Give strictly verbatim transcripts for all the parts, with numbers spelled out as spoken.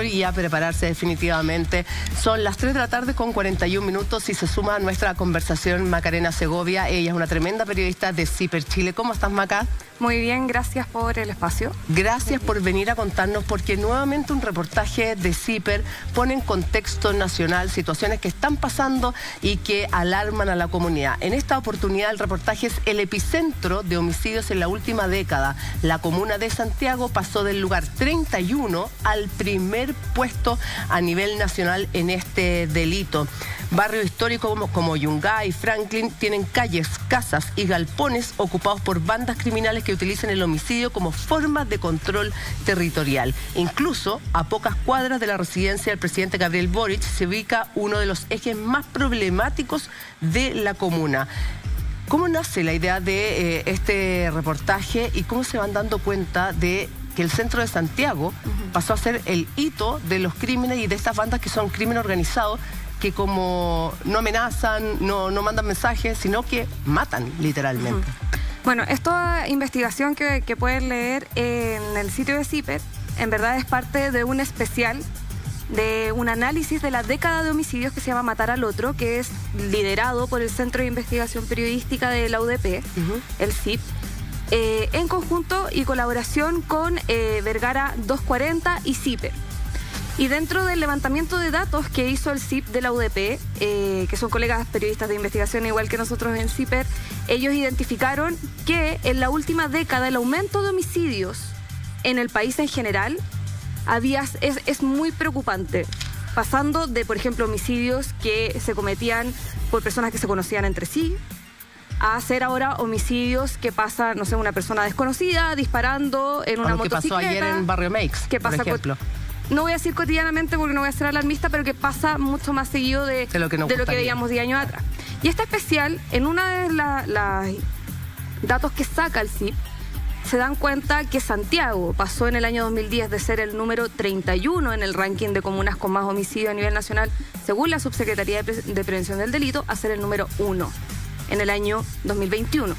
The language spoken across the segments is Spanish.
Y a prepararse definitivamente. Son las tres de la tarde con cuarenta y un minutos y se suma a nuestra conversación Macarena Segovia. Ella es una tremenda periodista de CIPER Chile. ¿Cómo estás, Maca? Muy bien, gracias por el espacio. Gracias por venir a contarnos, porque nuevamente un reportaje de CIPER pone en contexto nacional situaciones que están pasando y que alarman a la comunidad. En esta oportunidad el reportaje es el epicentro de homicidios en la última década. La comuna de Santiago pasó del lugar treinta y uno al primer puesto a nivel nacional en este delito. Barrios históricos como, como Yungay y Franklin tienen calles, casas y galpones ocupados por bandas criminales que utilizan el homicidio como forma de control territorial. Incluso a pocas cuadras de la residencia del presidente Gabriel Boric se ubica uno de los ejes más problemáticos de la comuna. ¿Cómo nace la idea de eh, este reportaje y cómo se van dando cuenta de que el centro de Santiago pasó a ser el hito de los crímenes y de estas bandas que son crimen organizado, que como no amenazan, no, no mandan mensajes, sino que matan literalmente? Uh-huh. Bueno, esta investigación que, que pueden leer en el sitio de CIPER, en verdad es parte de un especial, de un análisis de la década de homicidios que se llama Matar al Otro, que es liderado por el Centro de Investigación Periodística de la U D P, uh-huh. el C I P, eh, en conjunto y colaboración con eh, Vergara doscientos cuarenta y CIPER. Y dentro del levantamiento de datos que hizo el C I P de la U D P, eh, que son colegas periodistas de investigación igual que nosotros en CIPER, ellos identificaron que en la última década el aumento de homicidios en el país en general había, es, es muy preocupante, pasando de, por ejemplo, homicidios que se cometían por personas que se conocían entre sí, a hacer ahora homicidios que pasa, no sé, una persona desconocida disparando en una motocicleta. ¿Qué pasó ayer en Barrio Meix, que pasa por ejemplo? No voy a decir cotidianamente porque no voy a ser alarmista, pero que pasa mucho más seguido de, de, lo, que de lo que veíamos diez años atrás. Y este especial, en uno de los la, la datos que saca el C I P, se dan cuenta que Santiago pasó en el año dos mil diez de ser el número treinta y uno en el ranking de comunas con más homicidio a nivel nacional, según la Subsecretaría de, Pre de Prevención del Delito, a ser el número uno en el año dos mil veintiuno.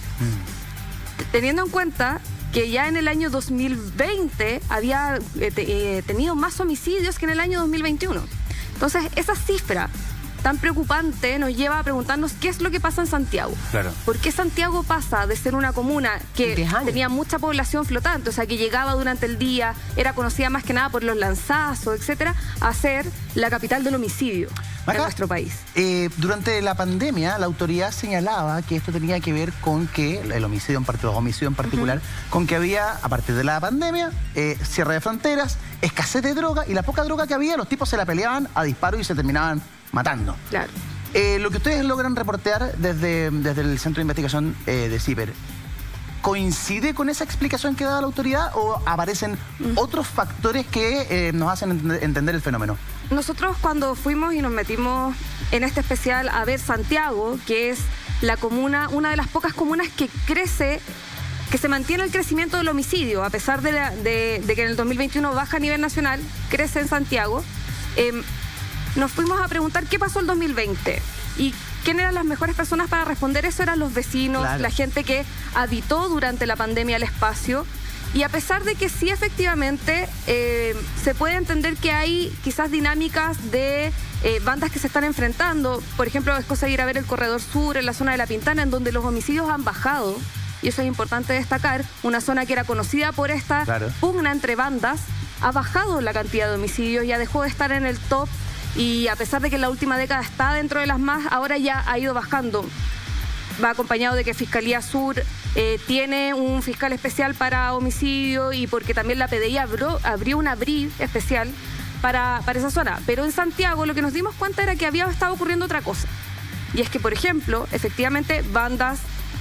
Mm. Teniendo en cuenta que ya en el año dos mil veinte había eh, te, eh, tenido más homicidios que en el año dos mil veintiuno. Entonces, esa cifra tan preocupante nos lleva a preguntarnos qué es lo que pasa en Santiago. Claro. ¿Por qué Santiago pasa de ser una comuna que tenía mucha población flotante, o sea, que llegaba durante el día, era conocida más que nada por los lanzazos, etcétera, a ser la capital del homicidio Maca, en nuestro país? Eh, durante la pandemia, la autoridad señalaba que esto tenía que ver con que, el homicidio en particular, los homicidios en particular, uh-huh. con que había, a partir de la pandemia, eh, cierre de fronteras, escasez de droga, y la poca droga que había, los tipos se la peleaban a disparo y se terminaban matando. Claro. Eh, lo que ustedes logran reportear desde, desde el Centro de Investigación eh, de CIPER, ¿coincide con esa explicación que da la autoridad o aparecen mm. otros factores que eh, nos hacen ent entender el fenómeno? Nosotros cuando fuimos y nos metimos en este especial a ver Santiago, que es la comuna, una de las pocas comunas que crece, que se mantiene el crecimiento del homicidio, a pesar de, la, de, de que en el dos mil veintiuno baja a nivel nacional, crece en Santiago. Eh, Nos fuimos a preguntar qué pasó el dos mil veinte y quién eran las mejores personas para responder eso. Eran los vecinos, claro. la gente que habitó durante la pandemia el espacio. Y a pesar de que sí efectivamente eh, se puede entender que hay quizás dinámicas de eh, bandas que se están enfrentando. Por ejemplo, es cosa de ir a ver el Corredor Sur en la zona de La Pintana, en donde los homicidios han bajado. Y eso es importante destacar. Una zona que era conocida por esta claro. pugna entre bandas, ha bajado la cantidad de homicidios, ya dejó de estar en el top. Y a pesar de que en la última década está dentro de las más, ahora ya ha ido bajando. Va acompañado de que Fiscalía Sur eh, tiene un fiscal especial para homicidio y porque también la P D I abrió, abrió un abril especial para, para esa zona. Pero en Santiago lo que nos dimos cuenta era que había estado ocurriendo otra cosa. Y es que, por ejemplo, efectivamente bandas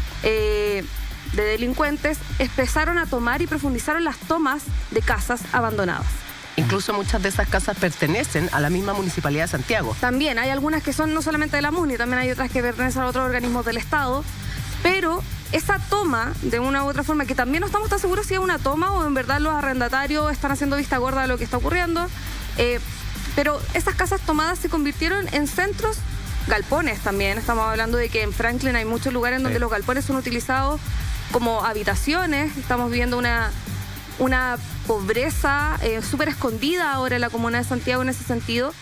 eh, de delincuentes empezaron a tomar y profundizaron las tomas de casas abandonadas. Incluso muchas de esas casas pertenecen a la misma Municipalidad de Santiago. También hay algunas que son no solamente de la MUNI, también hay otras que pertenecen a otros organismos del Estado, pero esa toma, de una u otra forma, que también no estamos tan seguros si es una toma o en verdad los arrendatarios están haciendo vista gorda de lo que está ocurriendo, eh, pero esas casas tomadas se convirtieron en centros, galpones también. Estamos hablando de que en Franklin hay muchos lugares en donde sí. los galpones son utilizados como habitaciones. Estamos viendo una... una pobreza eh, súper escondida ahora en la comuna de Santiago en ese sentido.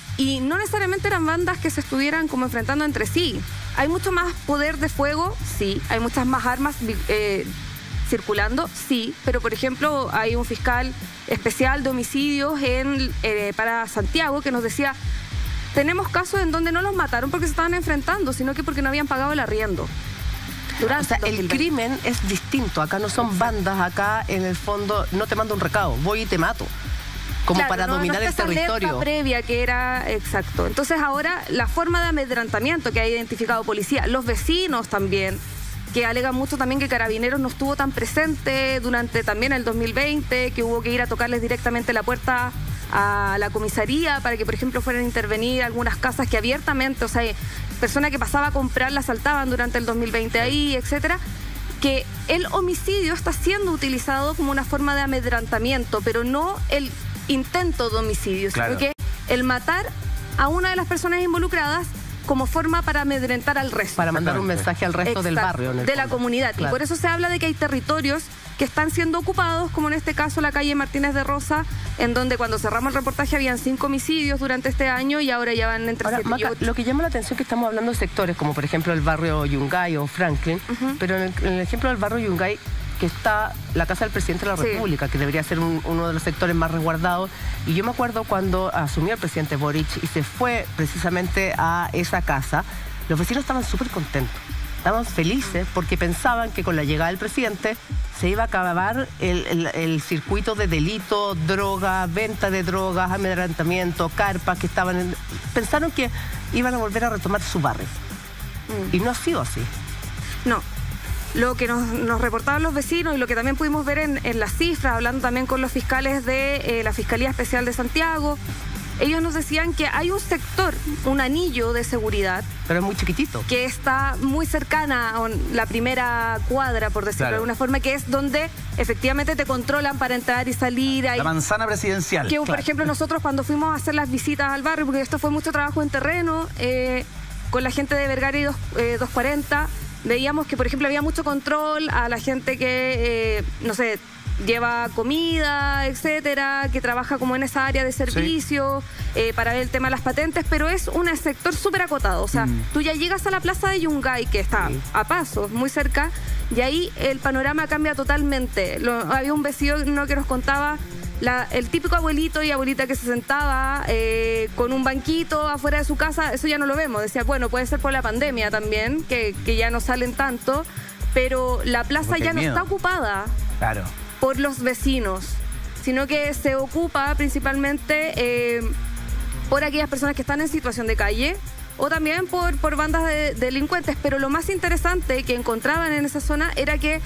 Y no necesariamente eran bandas que se estuvieran como enfrentando entre sí. Hay mucho más poder de fuego, sí. Hay muchas más armas eh, circulando, sí. Pero, por ejemplo, hay un fiscal especial de homicidios en, eh, para Santiago que nos decía, tenemos casos en donde no los mataron porque se estaban enfrentando, sino que porque no habían pagado el arriendo. Durante o sea, el crimen es distinto. Acá no son Exacto. bandas, acá en el fondo no te mando un recado, voy y te mato. Como claro, para no, dominar no el territorio. Previa que era exacto. Entonces ahora la forma de amedrentamiento que ha identificado policía, los vecinos también, que alegan mucho también que Carabineros no estuvo tan presente durante también el dos mil veinte, que hubo que ir a tocarles directamente la puerta a la comisaría para que, por ejemplo, fueran a intervenir algunas casas que abiertamente, o sea, personas que pasaba a comprar la asaltaban durante el dos mil veinte ahí, etcétera. Que el homicidio está siendo utilizado como una forma de amedrentamiento, pero no el intento de homicidio, claro. sino que el matar a una de las personas involucradas como forma para amedrentar al resto. Para mandar un mensaje al resto Exacto, del barrio. En el de fondo. la comunidad. Claro. Y por eso se habla de que hay territorios que están siendo ocupados, como en este caso la calle Martínez de Rosa, en donde cuando cerramos el reportaje habían cinco homicidios durante este año y ahora ya van entre ahora, siete Maca, y ocho. Lo que llama la atención es que estamos hablando de sectores, como por ejemplo el barrio Yungay o Franklin, uh-huh. pero en el, en el ejemplo del barrio Yungay, que está la Casa del Presidente de la República, sí. que debería ser un, uno de los sectores más resguardados. Y yo me acuerdo cuando asumió el presidente Boric y se fue precisamente a esa casa, los vecinos estaban súper contentos, estaban felices porque pensaban que con la llegada del presidente se iba a acabar el, el, el circuito de delito, droga, venta de drogas, amedrentamiento, carpas que estaban en... Pensaron que iban a volver a retomar su barrio. Mm. Y no ha sido así. No. Lo que nos, nos reportaban los vecinos y lo que también pudimos ver en, en las cifras, hablando también con los fiscales de eh, la Fiscalía Especial de Santiago, ellos nos decían que hay un sector, un anillo de seguridad. Pero es muy chiquitito. Que está muy cercana a la primera cuadra, por decirlo claro. de alguna forma, que es donde efectivamente te controlan para entrar y salir. La hay, manzana presidencial. Que, claro. por ejemplo, nosotros cuando fuimos a hacer las visitas al barrio, porque esto fue mucho trabajo en terreno, eh, con la gente de Vergara y dos, eh, doscientos cuarenta, veíamos que, por ejemplo, había mucho control a la gente que, eh, no sé, lleva comida, etcétera, que trabaja como en esa área de servicio, sí. eh, para ver el tema de las patentes, pero es un sector súper acotado. O sea, mm. tú ya llegas a la plaza de Yungay, que está sí. a pasos, muy cerca, y ahí el panorama cambia totalmente. Lo, había un vecino que nos contaba la, el típico abuelito y abuelita que se sentaba eh, con un banquito afuera de su casa, eso ya no lo vemos. Decía, bueno, puede ser por la pandemia también, que, que ya no salen tanto, pero la plaza Porque ya no miedo. está ocupada. Claro. Por los vecinos, sino que se ocupa principalmente eh, por aquellas personas que están en situación de calle o también por, por bandas de, de delincuentes. Pero lo más interesante que encontraban en esa zona era que,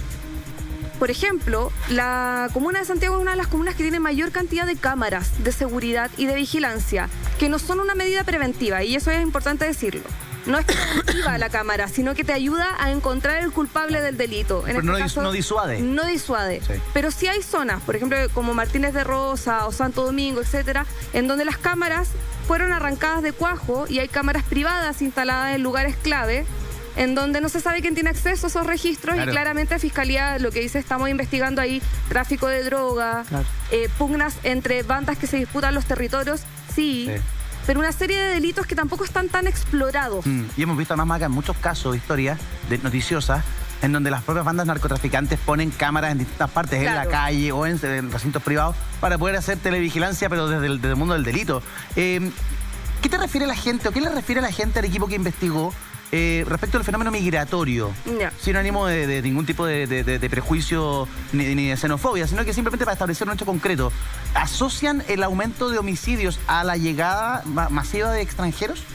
por ejemplo, la comuna de Santiago es una de las comunas que tiene mayor cantidad de cámaras de seguridad y de vigilancia, que no son una medida preventiva, y eso es importante decirlo. No es que activa la cámara, sino que te ayuda a encontrar el culpable del delito. En Pero este no, caso, no disuade. No disuade. Sí. Pero sí hay zonas, por ejemplo, como Martínez de Rosa o Santo Domingo, etcétera, en donde las cámaras fueron arrancadas de cuajo y hay cámaras privadas instaladas en lugares clave, en donde no se sabe quién tiene acceso a esos registros. Claro. Y claramente Fiscalía lo que dice, estamos investigando ahí tráfico de droga, claro. eh, pugnas entre bandas que se disputan los territorios, sí. sí. Pero una serie de delitos que tampoco están tan explorados. Mm, y hemos visto además, Maca, en muchos casos, historias de noticiosas, en donde las propias bandas narcotraficantes ponen cámaras en distintas partes, claro. en la calle o en, en recintos privados, para poder hacer televigilancia, pero desde el, desde el mundo del delito. Eh, ¿Qué te refiere la gente, o qué le refiere la gente al equipo que investigó eh, respecto al fenómeno migratorio? Yeah. Sin ánimo de, de ningún tipo de, de, de, de prejuicio ni, ni de xenofobia, sino que simplemente para establecer un hecho concreto. ¿Asocian el aumento de homicidios a la llegada ma masiva de extranjeros?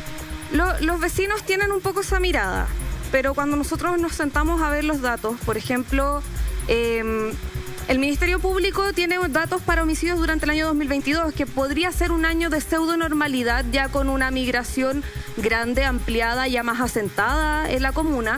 Lo, los vecinos tienen un poco esa mirada, pero cuando nosotros nos sentamos a ver los datos, por ejemplo, eh, el Ministerio Público tiene datos para homicidios durante el año dos mil veintidós, que podría ser un año de pseudo-normalidad, ya con una migración grande, ampliada, ya más asentada en la comuna,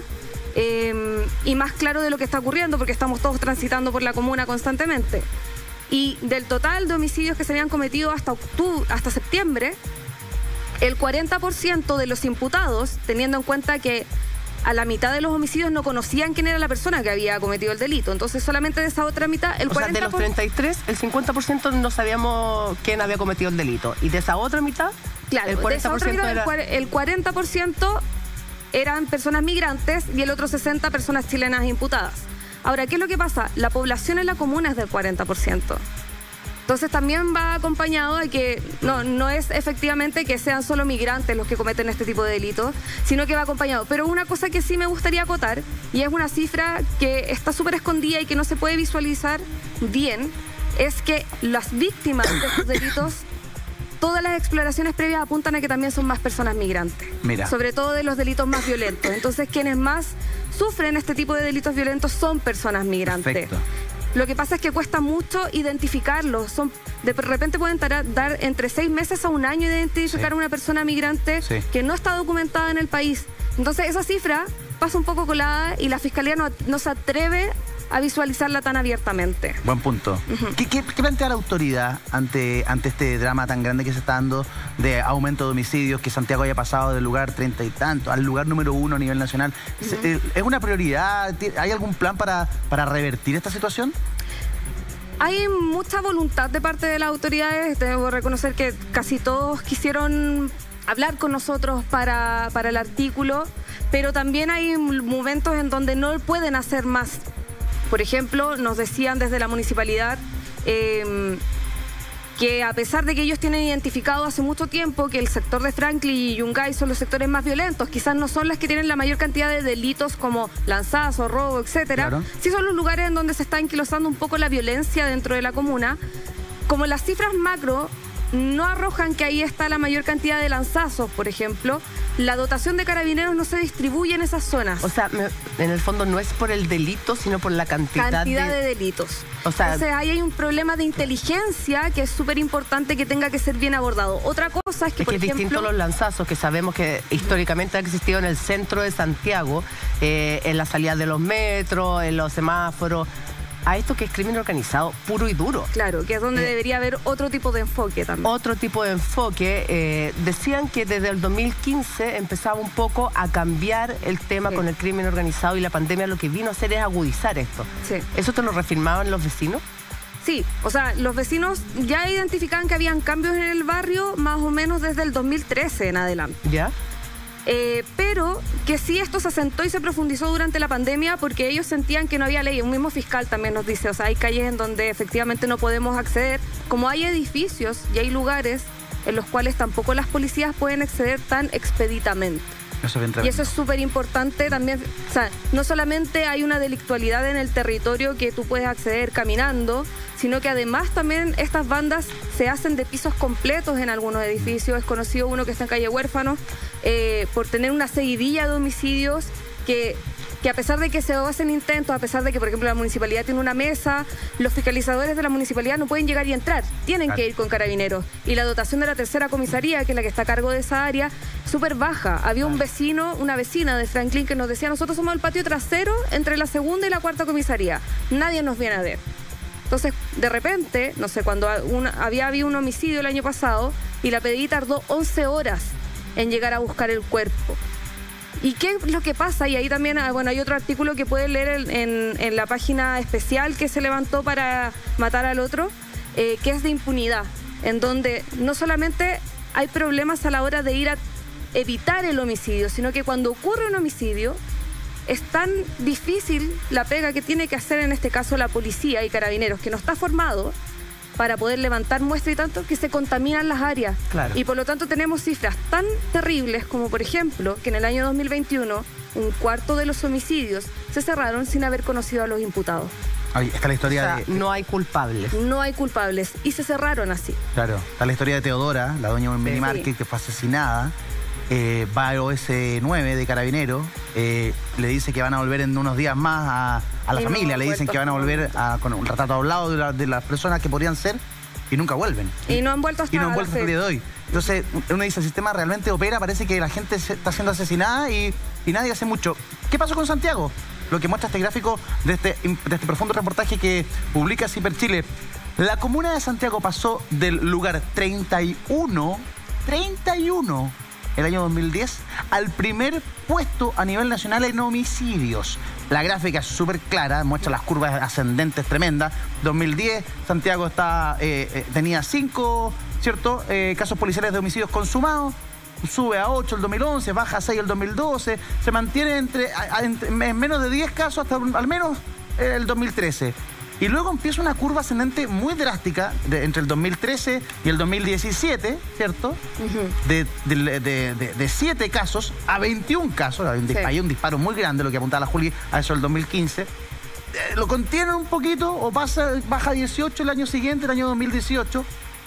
eh, y más claro de lo que está ocurriendo, porque estamos todos transitando por la comuna constantemente. Y del total de homicidios que se habían cometido hasta octubre, hasta septiembre, el cuarenta por ciento de los imputados, teniendo en cuenta que a la mitad de los homicidios no conocían quién era la persona que había cometido el delito. Entonces, solamente de esa otra mitad, el o cuarenta por ciento... sea, de los treinta y tres, el cincuenta por ciento no sabíamos quién había cometido el delito. Y de esa otra mitad, claro, el cuarenta por ciento de esa otra mitad, era... el cuarenta por ciento eran personas migrantes y el otro sesenta por ciento personas chilenas imputadas. Ahora, ¿qué es lo que pasa? La población en la comuna es del cuarenta por ciento. Entonces también va acompañado de que no, no es efectivamente que sean solo migrantes los que cometen este tipo de delitos, sino que va acompañado. Pero una cosa que sí me gustaría acotar, y es una cifra que está súper escondida y que no se puede visualizar bien, es que las víctimas de estos delitos, todas las exploraciones previas apuntan a que también son más personas migrantes. Mira. Sobre todo de los delitos más violentos. Entonces, quienes más sufren este tipo de delitos violentos son personas migrantes. Perfecto. Lo que pasa es que cuesta mucho identificarlos. Son, de repente pueden tar, dar entre seis meses a un año identificar sí. a una persona migrante sí. que no está documentada en el país. Entonces esa cifra pasa un poco colada y la Fiscalía no, no se atreve a visualizarla tan abiertamente. Buen punto. Uh-huh. ¿Qué, qué, ¿Qué plantea la autoridad ante, ante este drama tan grande que se está dando de aumento de homicidios, que Santiago haya pasado del lugar treinta y tanto al lugar número uno a nivel nacional? Uh-huh. ¿Es una prioridad? ¿Hay algún plan para, para revertir esta situación? Hay mucha voluntad de parte de las autoridades. Debo reconocer que casi todos quisieron hablar con nosotros para, para el artículo, pero también hay momentos en donde no pueden hacer más. Por ejemplo, nos decían desde la municipalidad eh, que a pesar de que ellos tienen identificado hace mucho tiempo que el sector de Franklin y Yungay son los sectores más violentos, quizás no son las que tienen la mayor cantidad de delitos como lanzazo, robo, etcétera, claro. sí son los lugares en donde se está enquilosando un poco la violencia dentro de la comuna. Como las cifras macro no arrojan que ahí está la mayor cantidad de lanzazos, por ejemplo, la dotación de carabineros no se distribuye en esas zonas. O sea, me, en el fondo no es por el delito, sino por la cantidad, cantidad de... de delitos. O sea, Entonces ahí hay un problema de inteligencia que es súper importante que tenga que ser bien abordado. Otra cosa es que, es por que es ejemplo... distinto los lanzazos, que sabemos que históricamente ha existido en el centro de Santiago, eh, en la salida de los metros, en los semáforos, a esto que es crimen organizado puro y duro. Claro, que es donde eh, debería haber otro tipo de enfoque también. Otro tipo de enfoque. Eh, decían que desde el dos mil quince empezaba un poco a cambiar el tema sí. con el crimen organizado y la pandemia lo que vino a hacer es agudizar esto. Sí. ¿Eso te lo reafirmaban los vecinos? Sí, o sea, los vecinos ya identificaban que habían cambios en el barrio más o menos desde el dos mil trece en adelante. ¿Ya? Eh, pero que sí esto se asentó y se profundizó durante la pandemia porque ellos sentían que no había ley. Un mismo fiscal también nos dice, o sea, hay calles en donde efectivamente no podemos acceder, como hay edificios y hay lugares en los cuales tampoco las policías pueden acceder tan expeditamente. Eso y eso es súper importante también. O sea, no solamente hay una delictualidad en el territorio que tú puedes acceder caminando, sino que además también estas bandas se hacen de pisos completos en algunos edificios. Es conocido uno que está en calle Huérfanos eh, por tener una seguidilla de homicidios que... que a pesar de que se hacen intentos, a pesar de que, por ejemplo, la municipalidad tiene una mesa, los fiscalizadores de la municipalidad no pueden llegar y entrar, tienen claro. que ir con carabineros. Y la dotación de la tercera comisaría, que es la que está a cargo de esa área, súper baja. Había claro. un vecino, una vecina de Franklin que nos decía, nosotros somos el patio trasero entre la segunda y la cuarta comisaría. Nadie nos viene a ver. Entonces, de repente, no sé, cuando una, había habido un homicidio el año pasado y la P D I tardó once horas en llegar a buscar el cuerpo. ¿Y qué es lo que pasa? Y ahí también, bueno, hay otro artículo que pueden leer en, en, en la página especial que se levantó para matar al otro, eh, que es de impunidad, en donde no solamente hay problemas a la hora de ir a evitar el homicidio, sino que cuando ocurre un homicidio, es tan difícil la pega que tiene que hacer en este caso la policía y carabineros, que no está formado para poder levantar muestra y tanto, que se contaminan las áreas. Claro. Y por lo tanto tenemos cifras tan terribles como, por ejemplo, que en el año dos mil veintiuno un cuarto de los homicidios se cerraron sin haber conocido a los imputados. Ahí está la historia o sea, de... no hay culpables. No hay culpables. Y se cerraron así. Claro. Está la historia de Teodora, la doña de un mini market sí. que fue asesinada. Eh, va a O S nueve de Carabineros, eh, le dice que van a volver en unos días más a, a la y familia, no le dicen que van a volver a, con un retrato hablado de, la, de las personas que podrían ser y nunca vuelven. Y no han vuelto hasta Y no han vuelto hasta el día de hoy. Entonces uno dice, el sistema realmente opera, parece que la gente se está siendo asesinada y, y nadie hace mucho. ¿Qué pasó con Santiago? Lo que muestra este gráfico de este, de este profundo reportaje que publica Ciper Chile. La comuna de Santiago pasó del lugar treinta y uno, treinta y uno el año dos mil diez, al primer puesto a nivel nacional en homicidios. La gráfica es súper clara, muestra las curvas ascendentes tremendas. dos mil diez, Santiago está, eh, eh, tenía cinco, ¿cierto? Eh, casos policiales de homicidios consumados. Sube a ocho el dos mil once, baja a seis el dos mil doce, se mantiene entre, a, a, entre en menos de diez casos hasta al menos el dos mil trece. Y luego empieza una curva ascendente muy drástica de, entre el dos mil trece y el dos mil diecisiete, ¿cierto? Uh-huh. de, de, de, de, de siete casos a veintiún casos. Hay un, sí. hay un disparo muy grande, lo que apuntaba la Juli, a eso el dos mil quince. Eh, lo contiene un poquito o pasa, baja a dieciocho el año siguiente, el año dos mil dieciocho.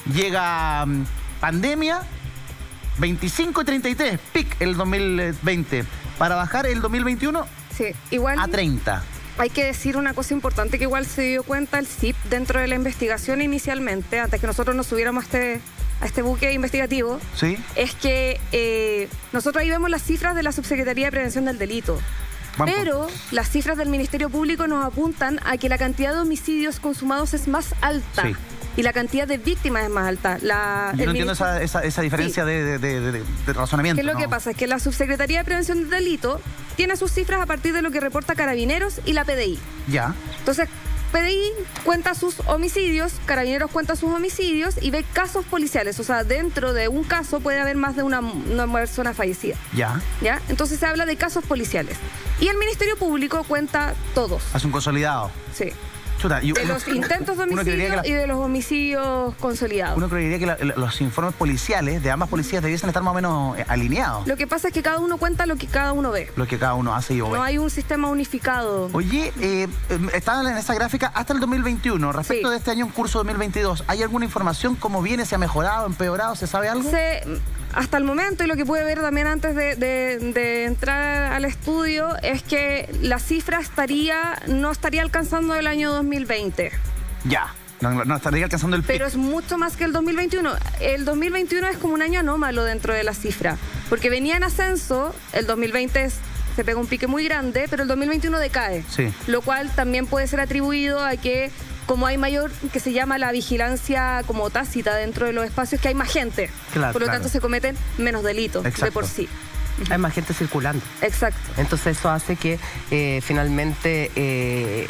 Llega um, pandemia, veinticinco y treinta y tres, pic el dos mil veinte. Para bajar el dos mil veintiuno sí, igual a treinta. Hay que decir una cosa importante que igual se dio cuenta el C I P dentro de la investigación inicialmente, antes que nosotros nos subiéramos a este, a este buque investigativo, ¿sí? Es que eh, nosotros ahí vemos las cifras de la Subsecretaría de Prevención del Delito. Buen pero punto. Las cifras del Ministerio Público nos apuntan a que la cantidad de homicidios consumados es más alta. Sí. Y la cantidad de víctimas es más alta. La, Yo no entiendo esa, esa, esa diferencia sí. de, de, de, de razonamiento. ¿Qué es lo no? que pasa? Es que la Subsecretaría de Prevención del Delito tiene sus cifras a partir de lo que reporta Carabineros y la P D I. Ya. Entonces, P D I cuenta sus homicidios, Carabineros cuenta sus homicidios y ve casos policiales. O sea, dentro de un caso puede haber más de una, una persona fallecida. Ya. ¿Ya? Entonces se habla de casos policiales. Y el Ministerio Público cuenta todos. Hace un consolidado. Sí. Chuta, de uno, los intentos de homicidio la, y de los homicidios consolidados. Uno creería que la, los informes policiales de ambas policías debiesen estar más o menos alineados. Lo que pasa es que cada uno cuenta lo que cada uno ve. Lo que cada uno hace y ve. No hay un sistema unificado. Oye, eh, estaban en esa gráfica hasta el dos mil veintiuno. Respecto sí. de este año en curso dos mil veintidós, ¿hay alguna información? ¿Cómo viene? ¿Se ha mejorado, empeorado? ¿Se sabe algo? Se... Hasta el momento, y lo que pude ver también antes de, de, de entrar al estudio, es que la cifra estaría no estaría alcanzando el año dos mil veinte. Ya, no, no estaría alcanzando el pico. Pero es mucho más que el dos mil veintiuno. El dos mil veintiuno es como un año anómalo dentro de la cifra, porque venía en ascenso, el dos mil veinte es, se pega un pique muy grande, pero el dos mil veintiuno decae. Sí. Lo cual también puede ser atribuido a que como hay mayor, que se llama la vigilancia como tácita dentro de los espacios, que hay más gente. Claro, por lo claro. tanto se cometen menos delitos. Exacto. De por sí. Hay más gente circulando. Exacto. Entonces eso hace que eh, finalmente eh,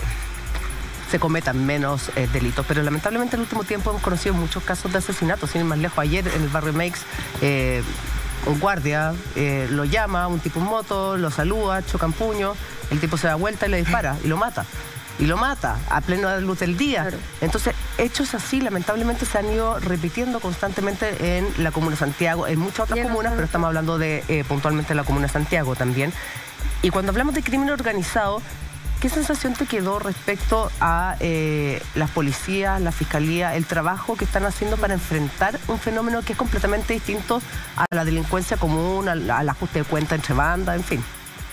se cometan menos eh, delitos. Pero lamentablemente en el último tiempo hemos conocido muchos casos de asesinatos. Sin ir más lejos, ayer en el barrio Meix, eh, un guardia eh, lo llama, un tipo en moto, lo saluda, chocan puño, el tipo se da vuelta y le dispara y lo mata. Y lo mata a plena luz del día. Claro. Entonces, hechos así, lamentablemente, se han ido repitiendo constantemente en la Comuna de Santiago, en muchas otras Bien, comunas, no, no. pero estamos hablando de eh, puntualmente de la Comuna de Santiago también. Y cuando hablamos de crimen organizado, ¿qué sensación te quedó respecto a eh, las policías, la fiscalía, el trabajo que están haciendo para enfrentar un fenómeno que es completamente distinto a la delincuencia común, al, al ajuste de cuenta entre bandas, en fin?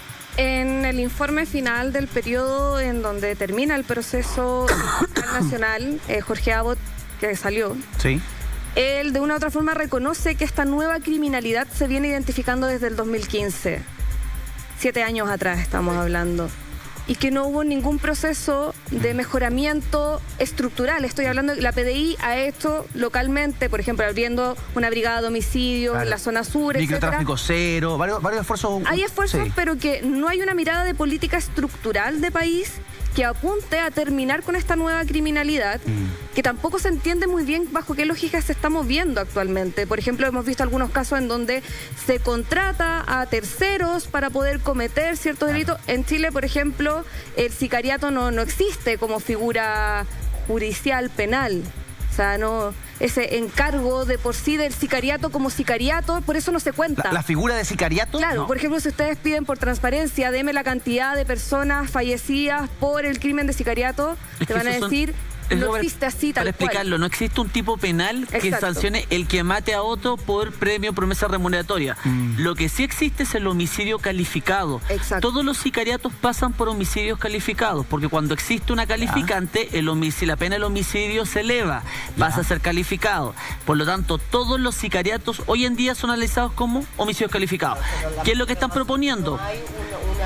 En el informe final del periodo en donde termina el proceso nacional, eh, Jorge Abbott, que salió, sí. él de una u otra forma reconoce que esta nueva criminalidad se viene identificando desde el dos mil quince. Siete años atrás estamos hablando. Y que no hubo ningún proceso de mejoramiento estructural. Estoy hablando de la P D I ha hecho localmente, por ejemplo, abriendo una brigada de homicidios claro. en la zona sur, microtráfico cero, varios, varios esfuerzos. Hay esfuerzos, sí. pero que no hay una mirada de política estructural de país que apunte a terminar con esta nueva criminalidad, mm. que tampoco se entiende muy bien bajo qué lógica se está moviendo actualmente. Por ejemplo, hemos visto algunos casos en donde se contrata a terceros para poder cometer ciertos delitos. En Chile, por ejemplo, el sicariato no, no existe como figura judicial penal. O sea, no, ese encargo de por sí del sicariato como sicariato, por eso no se cuenta. ¿La, la figura de sicariato? Claro, no. Por ejemplo, si ustedes piden por transparencia, deme la cantidad de personas fallecidas por el crimen de sicariato, es te van a decir... Son... No existe así tal Para explicarlo, cual. No existe un tipo penal que Exacto. sancione el que mate a otro por premio, promesa remuneratoria. Mm. Lo que sí existe es el homicidio calificado. Exacto. Todos los sicariatos pasan por homicidios calificados, porque cuando existe una calificante, el homicidio, la pena del homicidio se eleva, ya. pasa a ser calificado. Por lo tanto, todos los sicariatos hoy en día son analizados como homicidios calificados. ¿Qué es lo que están proponiendo?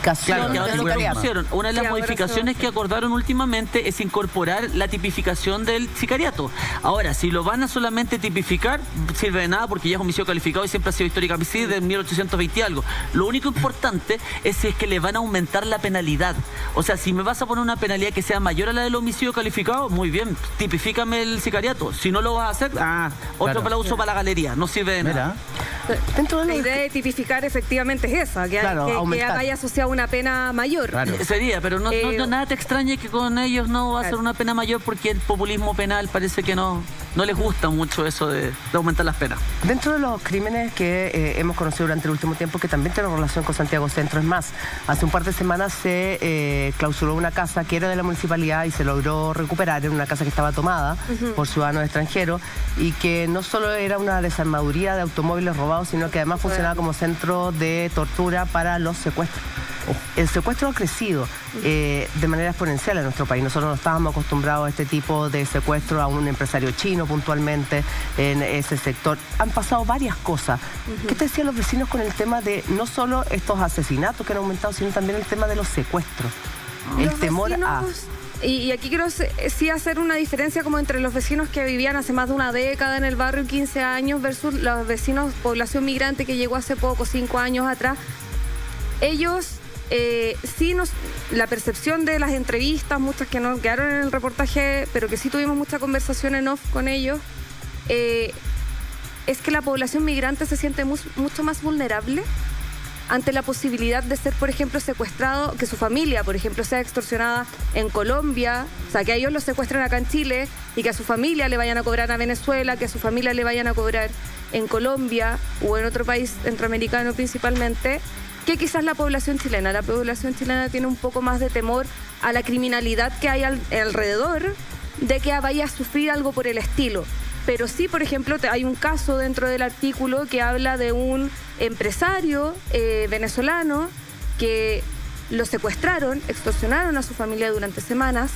tipificación Claro, que ahora del lo que sicariato. pusieron, una de las Sí, ahora modificaciones eso- que acordaron últimamente es incorporar la tipificación del sicariato. Ahora, si lo van a solamente tipificar, sirve de nada porque ya es homicidio calificado y siempre ha sido históricamente de mil ochocientos veinte y algo. Lo único importante es si es que le van a aumentar la penalidad. O sea, si me vas a poner una penalidad que sea mayor a la del homicidio calificado, muy bien, tipifícame el sicariato. Si no lo vas a hacer, ah, otro Claro. aplauso para la galería, no sirve de nada. Mira, Dentro de La los- idea de tipificar efectivamente es esa, que, Claro, que, que aumentar. vaya asociada una pena mayor. Claro. Sería, pero no, no- Eh, no- nada te extrañe que con ellos no va a ser claro. una pena mayor porque el populismo penal parece que no, no les gusta mucho eso de, de aumentar las penas. Dentro de los crímenes que eh, hemos conocido durante el último tiempo, que también tienen relación con Santiago Centro, es más, hace un par de semanas se eh, clausuró una casa que era de la municipalidad y se logró recuperar, en una casa que estaba tomada por ciudadanos extranjeros y que no solo era una desarmaduría de automóviles robados, sino que además funcionaba como centro de tortura para los secuestros. El secuestro ha crecido eh, de manera exponencial en nuestro país. Nosotros no estábamos acostumbrados a este tipo de secuestro, a un empresario chino puntualmente en ese sector. Han pasado varias cosas. ¿Qué te decían los vecinos con el tema de no solo estos asesinatos que han aumentado, sino también el tema de los secuestros? El Los temor a... vecinos- Y, y aquí quiero se- sí hacer una diferencia como entre los vecinos que vivían hace más de una década en el barrio, quince años, versus los vecinos, población migrante que llegó hace poco, cinco años atrás. Ellos, eh, sí nos, la percepción de las entrevistas, muchas que no quedaron en el reportaje, pero que sí tuvimos mucha conversación en off con ellos, eh, es que la población migrante se siente mu- mucho más vulnerable ante la posibilidad de ser, por ejemplo, secuestrado, que su familia, por ejemplo, sea extorsionada en Colombia, o sea, que a ellos los secuestren acá en Chile y que a su familia le vayan a cobrar a Venezuela, que a su familia le vayan a cobrar en Colombia o en otro país centroamericano principalmente, que quizás la población chilena. La población chilena tiene un poco más de temor a la criminalidad que hay al- alrededor de que vaya a sufrir algo por el estilo. Pero sí, por ejemplo, te- hay un caso dentro del artículo que habla de un empresario eh, venezolano que lo secuestraron, extorsionaron a su familia durante semanas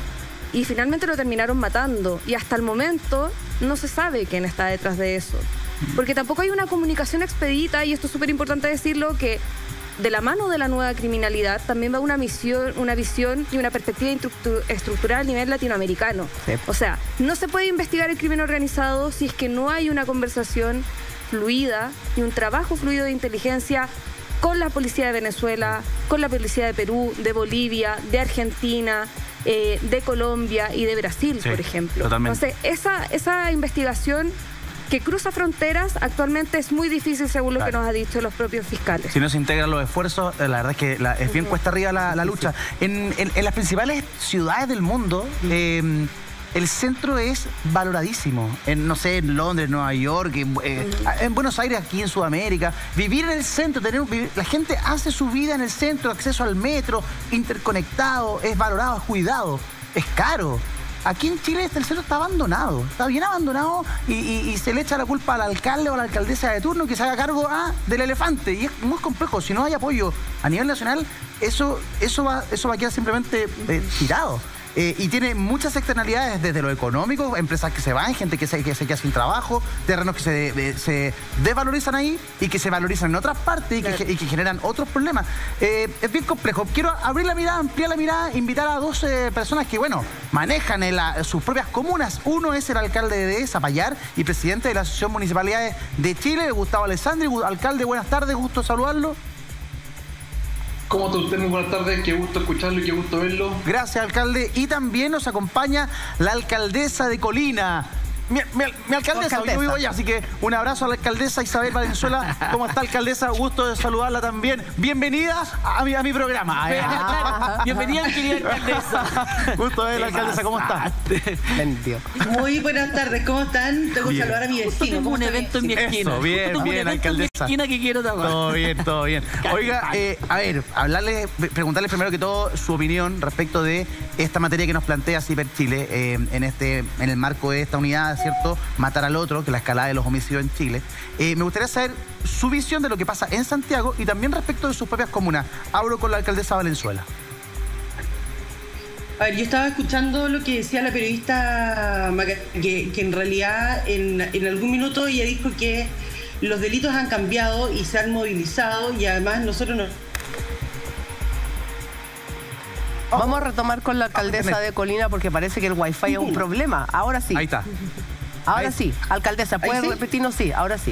y finalmente lo terminaron matando. Y hasta el momento no se sabe quién está detrás de eso. Porque tampoco hay una comunicación expedita, y esto es súper importante decirlo, que de la mano de la nueva criminalidad también va una misión, una visión y una perspectiva instructu- estructural a nivel latinoamericano. Sí. O sea, no se puede investigar el crimen organizado si es que no hay una conversación fluida y un trabajo fluido de inteligencia con la policía de Venezuela, con la policía de Perú, de Bolivia, de Argentina, eh, de Colombia y de Brasil, Sí, por ejemplo. totalmente. Entonces, esa, esa investigación que cruza fronteras actualmente es muy difícil, según lo Claro. que nos ha dicho los propios fiscales. Si no se integran los esfuerzos, eh, la verdad es que la- es bien cuesta arriba la, la lucha. En, en- en las principales ciudades del mundo, eh, el centro es valoradísimo. En, no sé, en Londres, Nueva York, en, eh, en Buenos Aires, aquí en Sudamérica. Vivir en el centro, tener, un- vivir- la gente hace su vida en el centro, acceso al metro, interconectado, es valorado, es cuidado, es caro. Aquí en Chile el centro está abandonado, está bien abandonado y, y- y se le echa la culpa al alcalde o a la alcaldesa de turno que se haga cargo ah, del elefante. Y es muy complejo, si no hay apoyo a nivel nacional, eso, eso, va, eso va a quedar simplemente eh, tirado. Eh, y tiene muchas externalidades desde lo económico, empresas que se van, gente que se, que se queda sin trabajo, terrenos que se, de- se desvalorizan ahí y que se valorizan en otras partes y que, Claro. y que generan otros problemas. Eh, es bien complejo. Quiero abrir la mirada, ampliar la mirada, invitar a dos eh, personas que, bueno, manejan en la- sus propias comunas. Uno es el alcalde de Zapallar y presidente de la Asociación Municipalidades de Chile, Gustavo Alessandri. Gu- Alcalde, buenas tardes, gusto saludarlo. ¿Cómo está usted? Muy buenas tardes, qué gusto escucharlo y qué gusto verlo. Gracias, alcalde. Y también nos acompaña la alcaldesa de Colina. Mi, mi- mi alcaldesa, Alcaldesa. yo vivo allá, así que un abrazo a la alcaldesa Isabel Valenzuela. ¿Cómo está, alcaldesa? Gusto de saludarla también. Bienvenida a mi, a mi programa. Ah. Bienvenida, querida alcaldesa. Gusto de ver, alcaldesa, ¿cómo está? Vendió. Muy buenas tardes, ¿cómo están? Tengo que Bien. saludar a mi Justo vecino. tengo ¿Cómo un está mi evento en mi vecino? esquina. Eso, bien, Justo tengo un bien, evento en mi alcaldesa. esquina que quiero tapar. Todo bien, todo bien. Oiga, eh, a ver, hablarle, preguntarle primero que todo su opinión respecto de esta materia que nos plantea Ciper Chile eh, en este, en el marco de esta unidad, ¿cierto? Matar al otro, que es la escalada de los homicidios en Chile. Eh, me gustaría saber su visión de lo que pasa en Santiago y también respecto de sus propias comunas. Abro con la alcaldesa Valenzuela. A ver, yo estaba escuchando lo que decía la periodista, Maca- que, que en realidad en, en algún minuto ella dijo que los delitos han cambiado y se han movilizado y además nosotros nos Vamos a retomar con la alcaldesa de Colina porque parece que el wifi es un problema. Ahora sí. Ahí está. Ahora Ahí. sí. Alcaldesa, ¿puede ¿Ahí sí? repetirnos? Sí, ahora sí.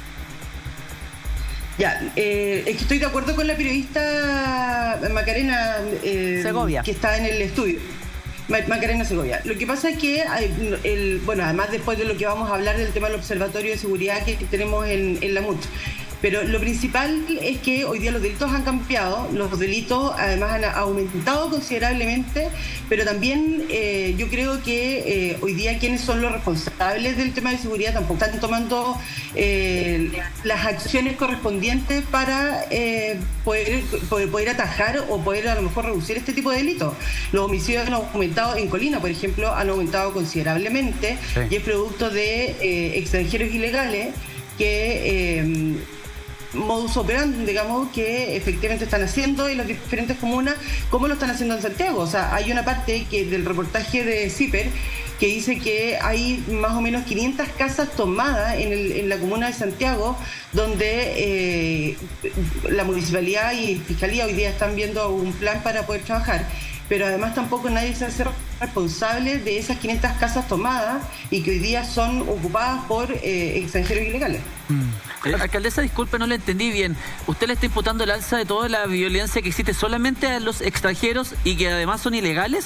Ya, eh, es que estoy de acuerdo con la periodista Macarena eh, Segovia. que está en el estudio. Ma- Macarena Segovia. Lo que pasa es que, hay, el, bueno, además después de lo que vamos a hablar del tema del Observatorio de Seguridad que, que tenemos en, en la M U T, pero lo principal es que hoy día los delitos han cambiado, los delitos además han aumentado considerablemente, pero también eh, yo creo que eh, hoy día quienes son los responsables del tema de seguridad tampoco están tomando eh, las acciones correspondientes para eh, poder, poder, poder atajar o poder a lo mejor reducir este tipo de delitos. Los homicidios han aumentado en Colina, por ejemplo, han aumentado considerablemente, Sí. y es producto de eh, extranjeros ilegales que... Eh, modus operandi, digamos, que efectivamente están haciendo en las diferentes comunas, como lo están haciendo en Santiago. O sea, hay una parte que del reportaje de CIPER que dice que hay más o menos quinientas casas tomadas en, el, en la comuna de Santiago, donde eh, la municipalidad y Fiscalía hoy día están viendo un plan para poder trabajar, pero además tampoco nadie se hace responsable de esas quinientas casas tomadas y que hoy día son ocupadas por eh, extranjeros ilegales. Eh, alcaldesa, disculpe, no le entendí bien. ¿Usted le está imputando el alza de toda la violencia que existe solamente a los extranjeros y que además son ilegales?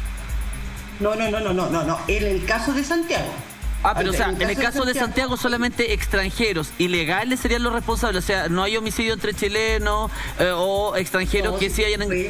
No, no, no, no, no, no, no. En el caso de Santiago. Ah, pero o sea, en el caso de Santiago solamente extranjeros ilegales serían los responsables. O sea, no hay homicidio entre chilenos eh, o extranjeros No, que sí hayan... sí.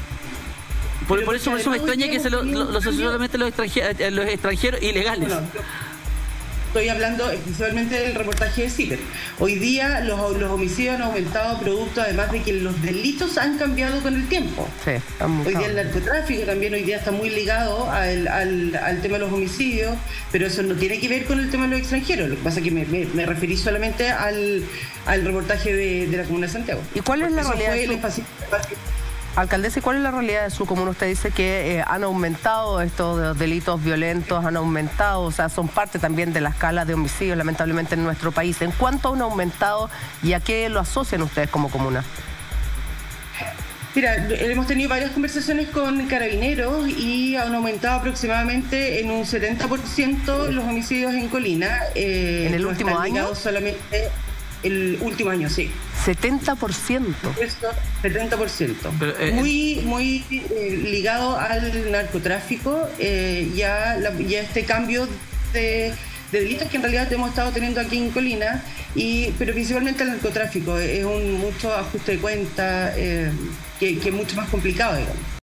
Por, Pero por eso, por eso me porque extraña que se lo, lo, lo solamente los extranjeros, los extranjeros ilegales. Bueno, yo estoy hablando principalmente del reportaje de CIPER. Hoy día los, los homicidios han aumentado producto además de que los delitos han cambiado con el tiempo. Sí, está muy Hoy día el narcotráfico también hoy día está muy ligado al, al, al tema de los homicidios, pero eso no tiene que ver con el tema de los extranjeros. Lo que pasa es que me, me, me referí solamente al, al reportaje de, de la Comuna de Santiago. ¿Y cuál es la Eso realidad fue de el su- énfasis. Alcaldesa, ¿y cuál es la realidad de su comuna? Usted dice que eh, han aumentado estos delitos violentos, han aumentado, o sea, son parte también de la escala de homicidios, lamentablemente, en nuestro país. ¿En cuánto han aumentado y a qué lo asocian ustedes como comuna? Mira, hemos tenido varias conversaciones con carabineros y han aumentado aproximadamente en un setenta por ciento los homicidios en Colina. Eh, ¿En el no último están año? ligados solamente el último año, sí. setenta por ciento. Eso, setenta por ciento. Pero, eh, muy muy eh, ligado al narcotráfico eh, y, a la- y a este cambio de, de delitos que en realidad hemos estado teniendo aquí en Colina, y, pero principalmente al narcotráfico. Es un mucho ajuste de cuentas eh, que, que es mucho más complicado, digamos.